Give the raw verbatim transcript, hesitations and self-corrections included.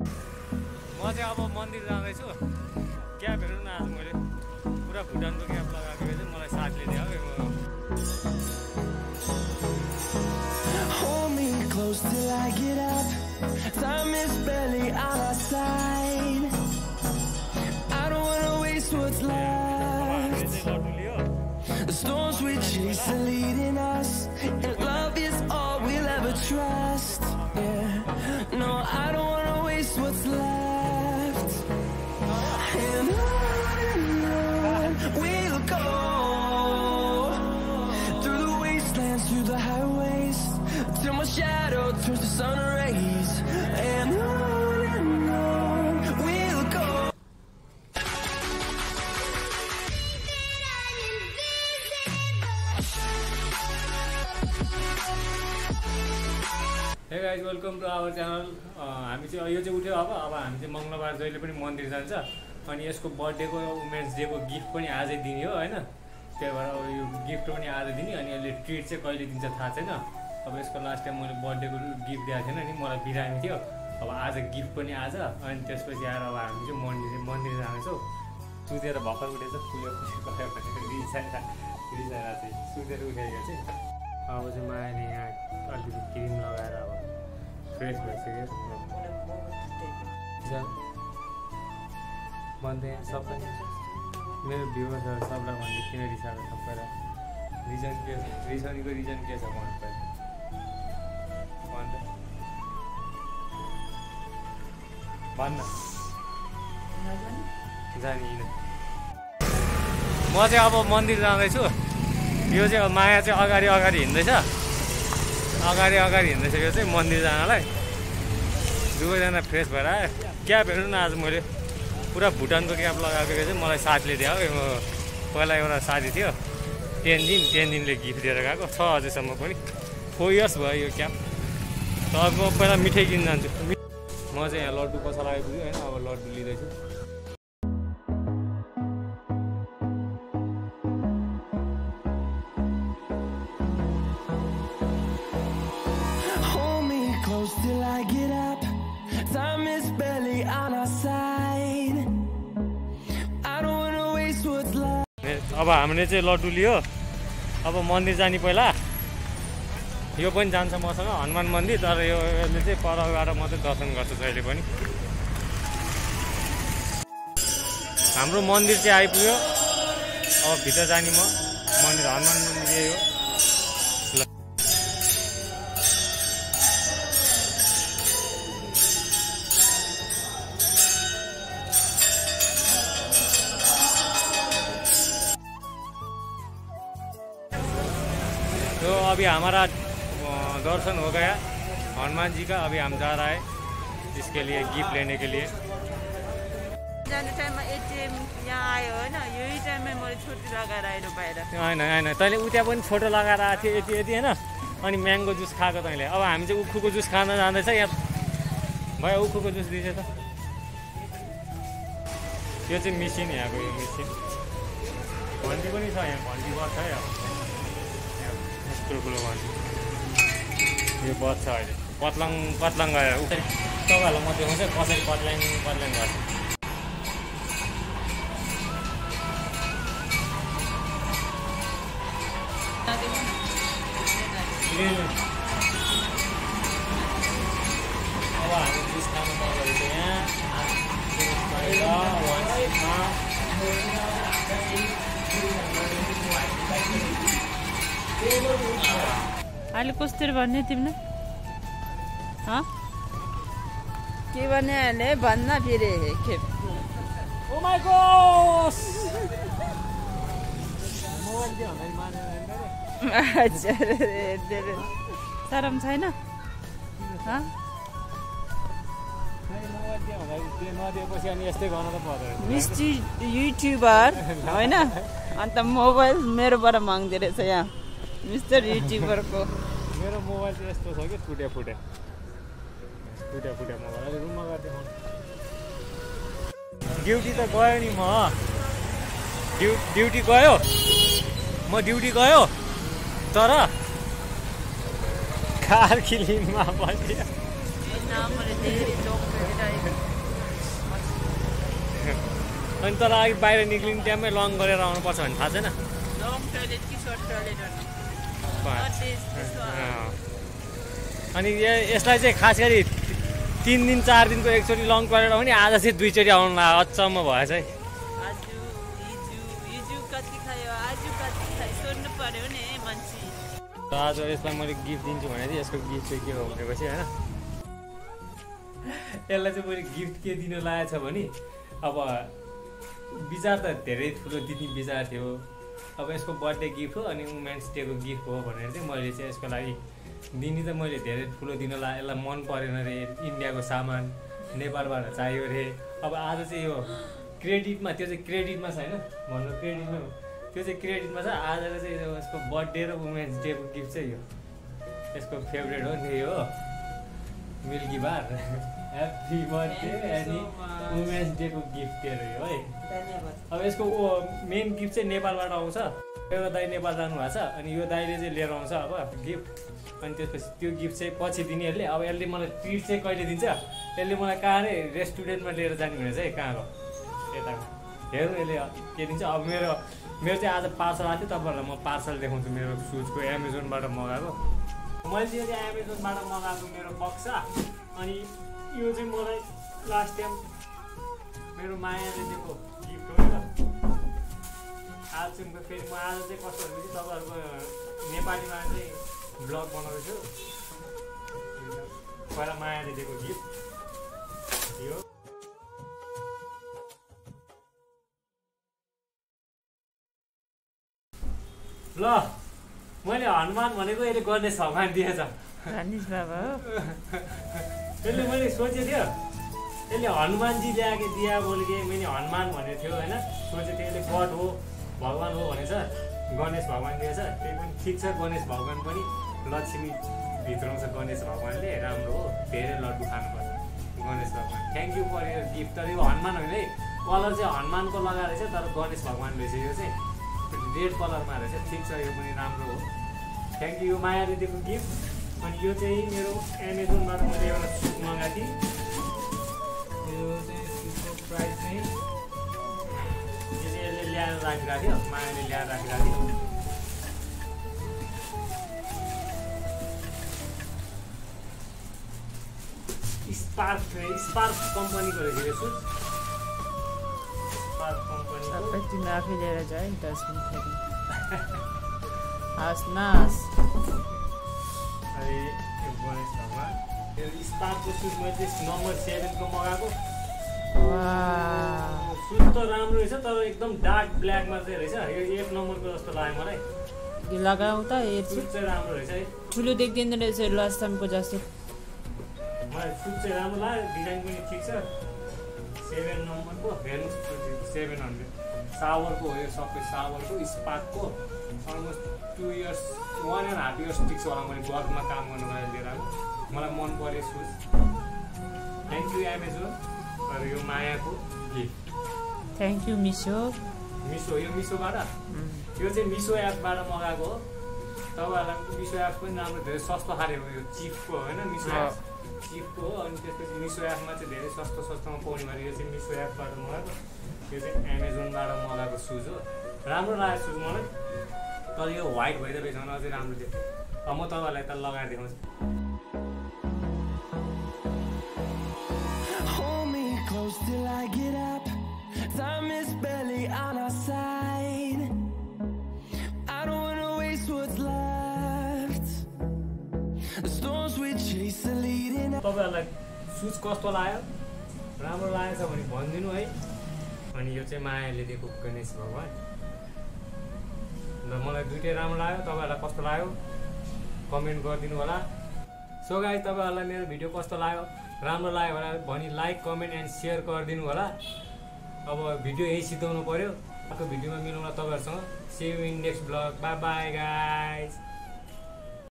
म चाहिँ अब मन्दिर जाँदैछु। क्याप हेर्नु न, आज मैले पुरा भुटानको क्याप लगाएको चाहिँ मलाई साथले दियो है। Hold me close till I get up. Time is barely on our side. I don't wanna waste what's left. The storms we chase are leading us, and love is all we'll ever trust. Yeah, no, I don't wanna waste what's left. And on we'll go, through the wastelands, through the highways, till my shadow turns to sun rays. And on and on we'll go. Hey guys, welcome to our channel. हामी चाहिँ यो चाहिँ उठ्यो अब अब हामी चाहिँ मङ्गलबार जहिले पनि मन्दिर जान्छ अनि यसको बर्थडेको वुमेन्स डेको गिफ्ट पनि आजै दिने हो हैन। त्यही भएर अब यो गिफ्ट पनि आज दिने अनि यसले ट्रिट चाहिँ कहिले दिन्छ थाहा छैन। अब यसको लास्ट टाइम मैले बर्थडेको गिफ्ट दिएको थिएन नि, मलाई बिरामी थियो। अब आज गिफ्ट पनि आज अनि त्यसपछि आएर अब हामी चाहिँ मन्दिर मन्दिर जाँदैछौँ। सुतेर भर्खर उठेछ, फुल्यो फुल्यो गयो भनेर रिसाएर रिसाएर चाहिँ सुतेर उठेको चाहिँ अब चाहिँ मायाले यहाँ अलिकति क्रिम लगाएर अब फ्रेस भइसक्यो। भन्दै सबै मेरो भ्युवर्सहरू सबलाई भन्दै किन रिसाएको सबैलाई रिजन के छ, रिसाउनेको रिजन के छ भन्नु पर्यो भन्छ भन्न जानिन। म चाहिँ अब मन्दिर जाँदैछु। यो चाहिँ अब माया चाहिँ अगाडि अगाडि हिँड्दैछ, अगाडि अगाडि हिँड्दैछ यो चाहिँ मन्दिर जानलाई। दुवैजना फ्रेस भएर आयो। क्याप हेर्नु न, आज मैले पुरा भुटानको क्याप लगाएको चाहिँ मलाई साथीले दियो है। पहिला एउटा साथी थियो, टेन दिन टेन दिनले गिफ्ट दिएर गएको छ अझैसम्म पनि। फोर इयर्स भयो यो क्याप। त अब म पहिला मिठाई किन्न जान्छु। म चाहिँ यहाँ लड्डु पसल आइपुग्यो होइन, अब लड्डु लिँदैछु। Till I get up, time is barely on our side. I don't wanna waste what's left. अब हामीले चाहिँ लड्डु लियो। अब मन्दिर जाने पहिला यो पनि जान्छ मसँग हनुमान मन्दिर, तर यो यसले चाहिँ पर गएर मात्रै दर्शन गर्छ जहिले पनि। हाम्रो मन्दिर चाहिँ आइपुग्यो। अब भित्र जाने म मन्दिर हनुमान मन्दिर यही हो। तो अभी हमारा दर्शन हो गया हनुमान जी का। अभी हम जा रहा है इसके लिए गिफ्ट लेने के लिए। जाने टाइममा एटीएम यहाँ आयो हैन, यही टाइममा मैले छुट्टी लगाएर आइनु बाहिर। हैन हैन तैँले उता पनि छोटो लगाएर आएको थियो यति यति हैन। अनि म्याङ्गो जुस खाएको तैँले। अब हामी चाहिँ उखुको जुस खान जाँदैछ। यहाँ भयो उखुको जुस दिन्छ त। यो चाहिँ मिसिन यहाँको, यो मिसिन घन्टी पनि छ यहाँ, घन्टी बज्छ है। अब ठुलो ठुलो घन्टी यो बज्छ अहिले। पत्लाङ पत्लाङ गएर उता तपाईँहरूलाई म देखाउँछु कसरी पत्लाङ पत्लाङ गर्छ। अब हामी जुस खानु पर्छ यहाँ अहिले कस्तो भन्ने तिमीले? के भन्ने अहिले भन्न फेरि खेप। ओ माय गॉड मोबाइल दियो भने मार्ने अच्छा शरम छैन? ह नदिएपछि अनि यस्तै गर्न त पर्दैन। मिस्टी युट्युबर होइन अन्त मोबाइल मेरोबाट माग्दो रहेछ यहाँ मिस्टर युट्युबरको। मेरो मोबाइल चाहिँ यस्तो छ कि फुट्या फुट्या फुट्या फुट्या मोबाइल अहिले रुममा गएर ड्युटी त गयो नि म ड्यु ड्युटी गयो म ड्युटी गयो तर कार क्लिनमा बस्यो। अनि तर अघि बाहिर निक्लिने टाइममै लङ गरेर आउनुपर्छ भन्ने थाहा छैन। अनि यसलाई चाहिँ खास गरी तिन दिन चार दिनको एकचोटि लङ गरेर पनि आज चाहिँ दुईचोटि आउनु लाग्यो। अचम्म भएछ है। आज यसलाई मैले गिफ्ट दिन्छु भने चाहिँ यसको गिफ्ट चाहिँ के हो भनेपछि होइन, यसलाई चाहिँ मैले गिफ्ट के दिन लागेको छ भने अब विचार त धेरै ठुलो दिने विचार थियो। अब यसको बर्थडे गिफ्ट हो अनि वुमेन्स डेको गिफ्ट हो भनेर चाहिँ मैले चाहिँ यसको लागि दिने त मैले धेरै ठुलो दिन लाग्यो। यसलाई मन परेन रे, इन्डियाको सामान नेपालबाट चाहियो रे। अब आज चाहिँ यो क्रेडिटमा, त्यो चाहिँ क्रेडिटमा छैन भन्नु, क्रेडिटमा त्यो चाहिँ क्रेडिटमा छ। आज चाहिँ यसको बर्थडे र वुमेन्स डेको गिफ्ट चाहिँ यो यसको फेभरेट हो नि, हो मिल्की बार। ह्याप्पी बर्थडे अनि वुमेन्स डेको गिफ्ट दिएर यो है। अब यसको मेन गिफ्ट चाहिँ नेपालबाट आउँछ। एउटा दाइ नेपाल जानुभएको छ अनि यो दाइले चाहिँ लिएर आउँछ अब गिफ्ट। अनि त्यसपछि त्यो गिफ्ट चाहिँ पछि दिने यसले। अब यसले मलाई ट्रिट चाहिँ कहिले दिन्छ, यसले मलाई कहाँ अरे रेस्टुरेन्टमा लिएर जाने भने चाहिँ कहाँको यता हेरौँ यसले के दिन्छ। अब मेरो मेरो चाहिँ आज पार्सल आएको थियो, तपाईँहरूलाई म पार्सल देखाउँछु मेरो सुजको एमाजोनबाट मगाएको। मैले चाहिँ चाहिँ एमाजोनबाट मगाएको मेरो बक्सा। अनि यो चाहिँ मलाई लास्ट टाइम मेरो मायाले दिएको गिफ्ट हो नि त। आज चाहिँ फेरि म आज चाहिँ कस्तो भनेपछि तपाईँहरूको नेपालीमा चाहिँ ब्लग बनाउँदैछु। पहिला मायाले दिएको गिफ्ट यो। ल मैले हनुमान भनेको यसले गणेश भगवान दिएछ। गणेश बाबा हो त्यसले मैले सोचेको थियो यसले हनुमानजी ल्याएको दिया बोलेको मैले हनुमान भनेको थियो होइन, सोचेको थिएँ यसले गड हो भगवान हो भनेछ। गणेश भगवान दिएछ, त्यही पनि ठिक छ। गणेश भगवान पनि लक्ष्मी भित्राउँछ गणेश भगवानले, राम्रो हो। धेरै लड्डु खानुपर्छ गणेश भगवान। थ्याङ्क यू फर यो गिफ्ट। तर यो हनुमान होइन है, कलर चाहिँ हनुमानको लगाएर रहेछ तर गणेश भगवान रहेछ यो चाहिँ रेड कलरमा रहेछ। ठिक छ, यो पनि राम्रो हो। Thank you. यो मायाले दिएको गिफ्ट। अनि यो चाहिँ मेरो एमाजोनबाट मैले एउटा सुट मगाएको थिएँ। यो चाहिँ सुटको प्राइस चाहिँ यो चाहिँ यसले ल्याएर राखिरहेको थियो, मायाले ल्याएर राखिरहेको थियो। स्पार्क स्पार्क कम्पनीको रहेछ यो सुट। स्पार्क कम्पनी सबै तिमी आफै लिएर जा है दस मिनट फेरि हस् नास। अरे यो गणेश भगवान यो स्पार्कको सुट मैले नम्बर सेभेनको मगाएको। सुट त राम्रो रहेछ तर एकदम डार्क ब्ल्याकमा चाहिँ रहेछ। यो एक नम्बरको जस्तो लाग्यो मलाई। लगाऊ त सुट चाहिँ राम्रो रहेछ है, ठुलो देखिँदैन रहेछ लास्ट टाइमको जस्तो। मलाई सुट चाहिँ राम्रो लाग्यो, डिजाइन पनि ठिक छ। सेभेन नम्बरको हेर्नुहोस्, सेभेन हन्ड्रेड सावरको हो यो सबै। सावरको स्पार्कको almost two years one and half years ठिक छ होला। मैले वर्कमा काम गर्नु गएर लिएर आएको, मलाई मन पऱ्यो सुज। थ्याङ्क यू एमाजोन र यो मायाको गिफ्ट। थ्याङ्क यू मिसो। मिसो यो मिसोबाट यो चाहिँ मिसो एपबाट मगाएको हो। तपाईँहरूलाई मिसो एप पनि राम्रो, धेरै सस्तो खाले हो यो। चिपको होइन मिसो एप चिपको हो। अनि त्यसपछि मिसो एपमा चाहिँ धेरै सस्तो सस्तोमा पाउने भएर यो चाहिँ मिसो एपबाट मगाएको। यो चाहिँ एमाजोनबाट मगाएको सुज हो। राम्रो लाग्यो सुज मलाई। तर यो व्हाइट भइरहेको छ भने अझै राम्रो थियो। अब म तपाईँहरूलाई त लगाएर देखाउँछु। Till I get up, time is barely on our side. I don't wanna waste what's left. The storms we chase are leading. तपाईहरुलाई सुज कस्तो लाग्यो? राम्रो लागेछ भने भनिदिनु है। अनि यो चाहिँ मायाले दिएको गणेश भगवान। र मलाई दुईटै राम्रो लाग्यो। तपाईहरुलाई कस्तो लाग्यो कमेन्ट गरिदिनु होला। सो गाइस तपाईहरुलाई मेरो भिडियो कस्तो लाग्यो? राम्रो लाग्यो भने लाइक कमेन्ट एन्ड सेयर गरिदिनु होला। अब भिडियो यही सिधाउनु पर्यो। अर्को भिडियोमा मिलाउँला तपाईहरुसँग। See you in next blog. Bye bye guys.